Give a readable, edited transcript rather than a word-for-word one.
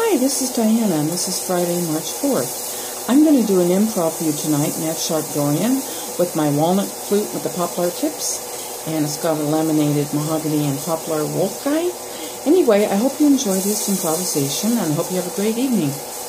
Hi, this is Diana, and this is Friday, March 4th. I'm going to do an improv for you tonight in F Dorian with my walnut flute with the poplar tips, and it's got a laminated mahogany and poplar wolf guy. Anyway, I hope you enjoy this improvisation, and I hope you have a great evening.